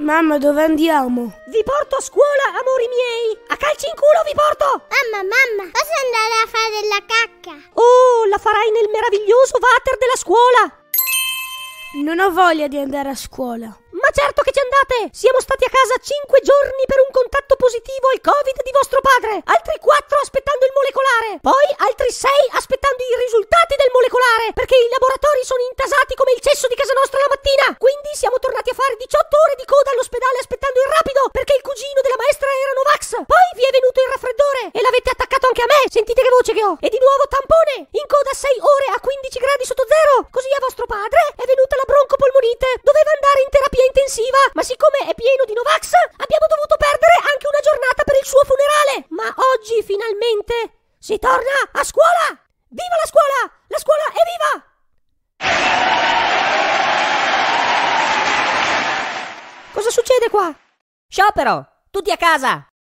Mamma, dove andiamo? Vi porto a scuola, amori miei! A calci in culo vi porto! Mamma, posso andare a fare la cacca? Oh, la farai nel meraviglioso water della scuola! Non ho voglia di andare a scuola. Ma certo che ci andate! Siamo stati a casa 5 giorni per un contatto positivo al Covid di vostro padre, altri 4 aspettando il molecolare, poi altri 6 aspettando i risultati del molecolare, perché i laboratori sono intasati come il cesso di casa nostra la mattina. Quindi siamo tornati a fare 18 ore di coda all'ospedale aspettando il rapido, perché il cugino della maestra era Novax. Poi vi è venuto il raffreddore e l'avete attaccato anche a me, sentite che voce che ho. E di nuovo tampone, in coda 6 ore a 15 gradi sotto zero. Così a vostro padre è venuta la broncopolmonite, doveva andare in terapia intensiva, ma siccome è pieno di Novax abbiamo dovuto perdere anche una giornata per il suo funerale. Ma oggi finalmente si torna a scuola. Viva la scuola! La scuola è viva! Cosa succede qua? Sciopero! Tutti a casa!